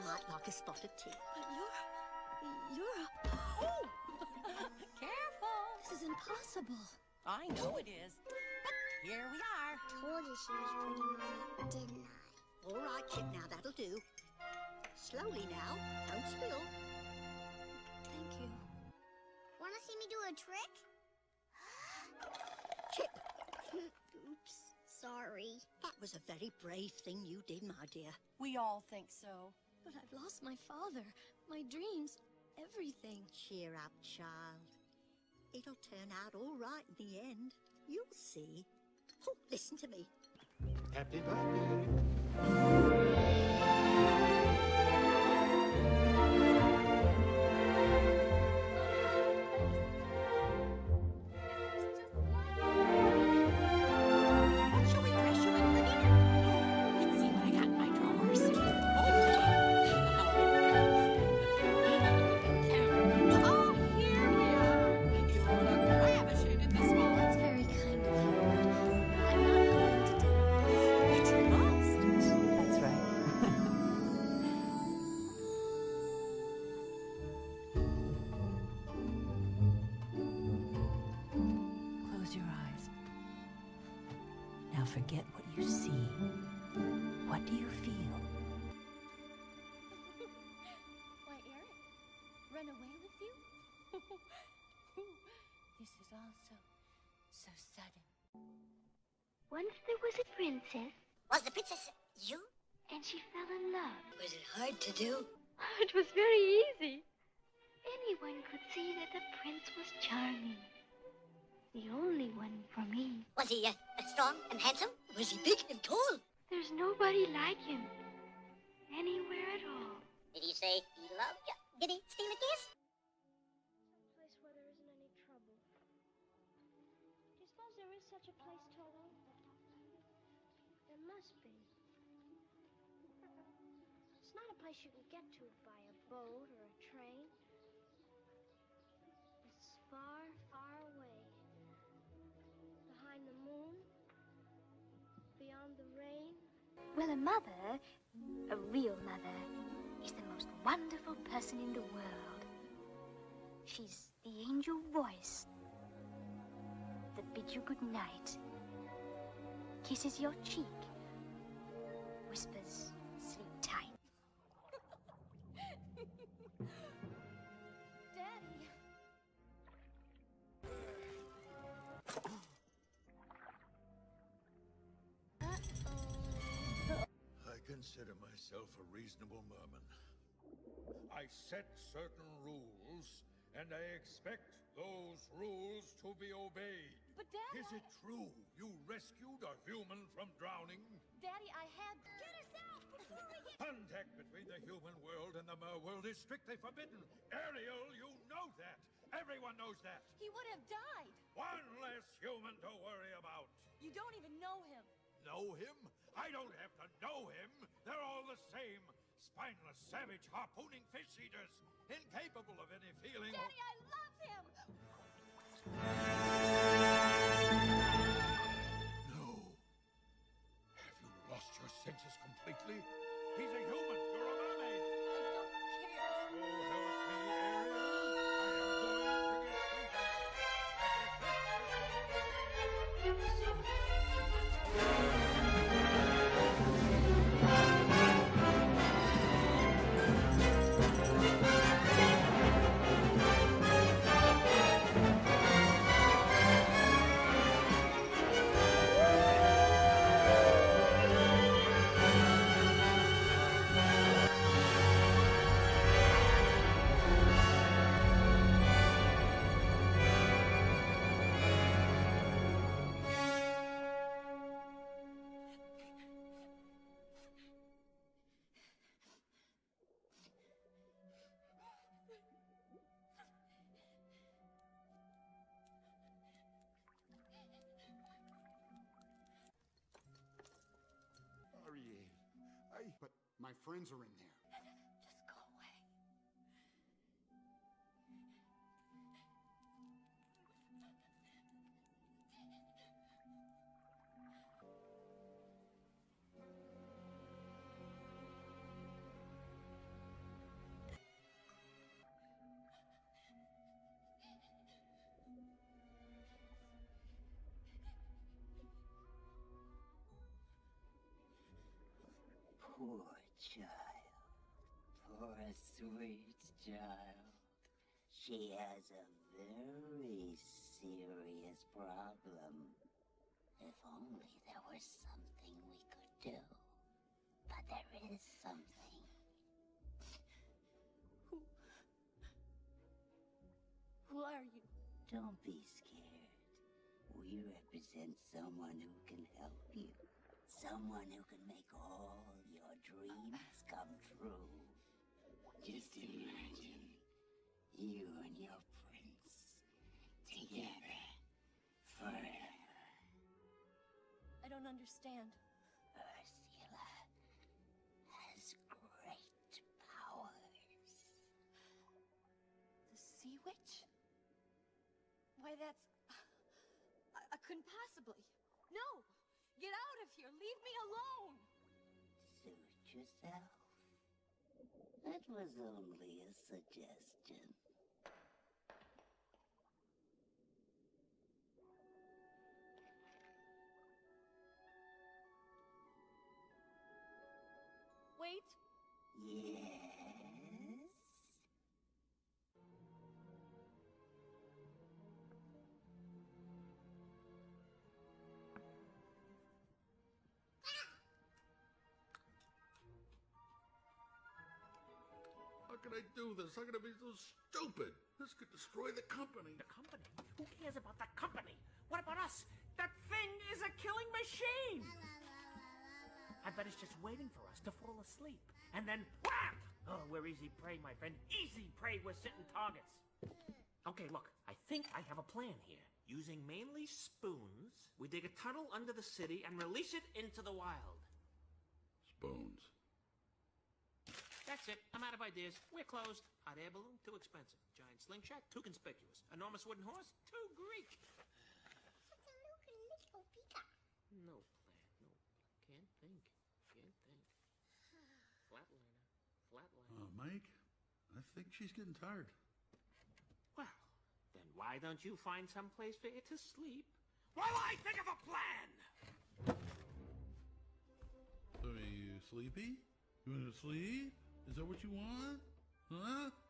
white like a spot of tea. You're a... Oh! Careful! This is impossible. I know it is. But here we are. Told you she was pretty, Mama, didn't I? All right, Chip, now that'll do. Slowly now, don't spill. Thank you. Want to see me do a trick? Chip, Oops, sorry. that was a very brave thing you did, my dear. We all think so. But I've lost my father, my dreams, everything. Cheer up, child. It'll turn out all right in the end. You'll see. Oh, listen to me. Happy birthday. What shall we dress you in for dinner? Let's see what I got in my drawers. Oh, here we are. You look ravishing in this one. That's very kind of you. I'm not going to dinner. But you must. That's right. Close your eyes. Now forget what you see. What do you feel? Why, Eric, run away with you? This is all so sudden. Once there was a princess, Was the princess you? and she fell in love. Was it hard to do? It was very easy. Anyone could see that the prince was charming. The only one for me. Was he strong and handsome? Was he big and tall? There's nobody like him. Anywhere at all. Did he say he loved you? Did he steal a kiss? Some place where there isn't any trouble. Do you suppose there is such a place, Toto? There must be. It's not a place you can get to by a boat or a train. It's far, far away. Behind the moon. Beyond the rain. Well, a mother, a real mother, is the most wonderful person in the world. She's the angel voice that bids you good night, kisses your cheek, whispers, sleep tight. Daddy! I consider myself a reasonable merman. I set certain rules, and I expect those rules to be obeyed. But Daddy, Is it true you rescued a human from drowning? Daddy, I had... Get us out before we get... Contact between the human world and the mer world is strictly forbidden. Ariel, you know that. Everyone knows that. He would have died. One less human to worry about. You don't even know him. Know him? I don't have to know him. They're all the same. Spineless, savage, harpooning fish eaters. Incapable of any feeling. Daddy, I love him! No. Have you lost your senses completely? He's a human. You're a mermaid. I don't care. So help me, Ariel. I am going to get Ariel, but my friends are in there. Just go away. Poor child. Poor sweet child. She has a very serious problem. If only there was something we could do. But there is something. Who are you? Don't be scared. We represent someone who can help you. Someone who can make all your dreams come true. Just imagine you and your prince together forever. I don't understand. Ursula has great powers. The Sea Witch? Why, that's... I couldn't possibly. No! Get out of here! Leave me alone! Suit yourself. That was only a suggestion. Wait! Yes? How can I do this? How can I be so stupid? This could destroy the company. The company? Who cares about the company? What about us? That thing is a killing machine! I bet it's just waiting for us to fall asleep. And then wham! Oh, we're easy prey, my friend. Easy prey, we're sitting targets. Okay, look, I think I have a plan here. Using mainly spoons, we dig a tunnel under the city and release it into the wild. Spoons. That's it. I'm out of ideas. We're closed. Hot air balloon, too expensive. Giant slingshot, too conspicuous. Enormous wooden horse, too Greek. No plan, no. Can't think. Flatliner. Mike, I think she's getting tired. Well, then why don't you find some place for it to sleep while I think of a plan? So are you sleepy? You want to sleep? Is that what you want? Huh?